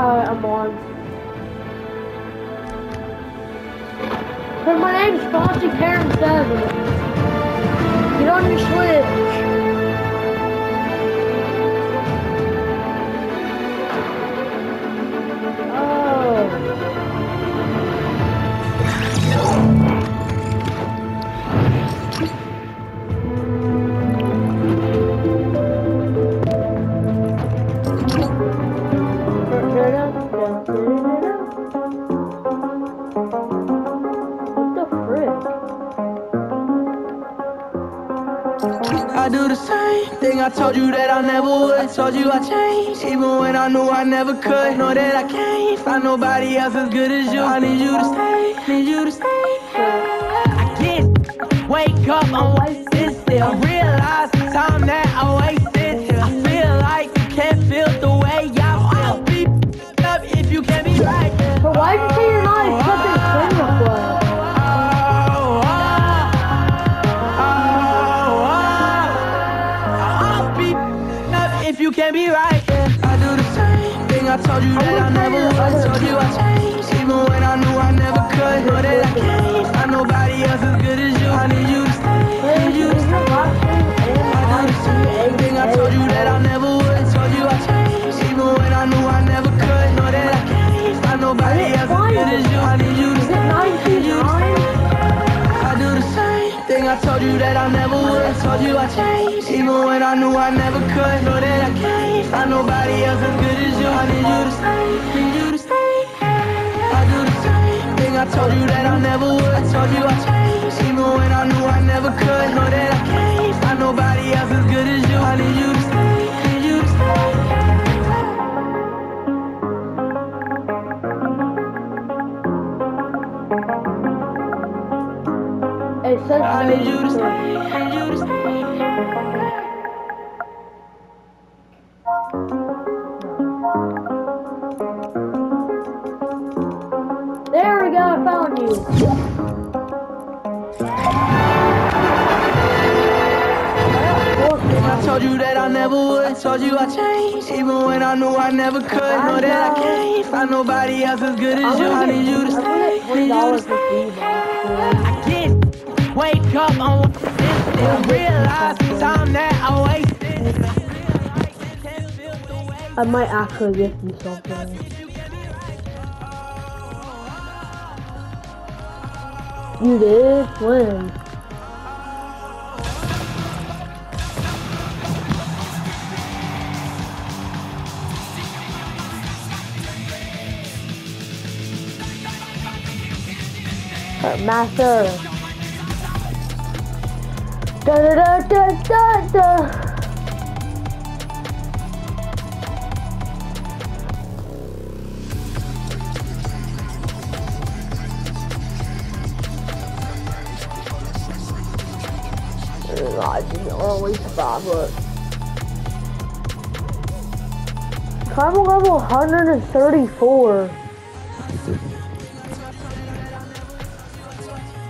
I'm on. Cause my name's Frosty Karen 7. Get on your Switch. I do the same thing I told you that I never would. Told you I changed, even when I knew I never could. Know that I can't find nobody else as good as you. I need you to stay, need you to stay. I can't wake up, I'm wasted still. I realize the time that I wasted here. I feel like you can't feel the way I feel. I'll be up if you can't be right. But why did you say you're not accepting Cinema Club? If you can't be right, yeah. I do the same thing I told you that I never would. Told you I changed, even when I knew I never could. Know that I can't find nobody else as good as you. I need you to stay, need you to stay. I do the same thing I told you that I never would. Told you I changed, even when I knew I never could. Know that I can't find nobody else as good as you. I need you to stay, need you to stay. I do the same thing I told you that I never would. Told you I changed, even when I knew I never could. Know that I can't find nobody else as good as you. I need you to stay, need you to stay. I do the same thing I told you that I never would. Told you I changed, even when I knew I never could. Know that I can't find nobody else as good as you. I need you to stay, need you to stay. I need you to stay, need you to stay. There we go, I found you. I told you that I never would. Told you I changed, even when I knew I never could. Know that I can't find nobody else as good as you. I need you to stay, need you to stay. I can't wake up on and realize the time that I wasted. I might actually gift you something. You did? When? Master. Da da da da da da. I didn't always stop it. Tribal level 134.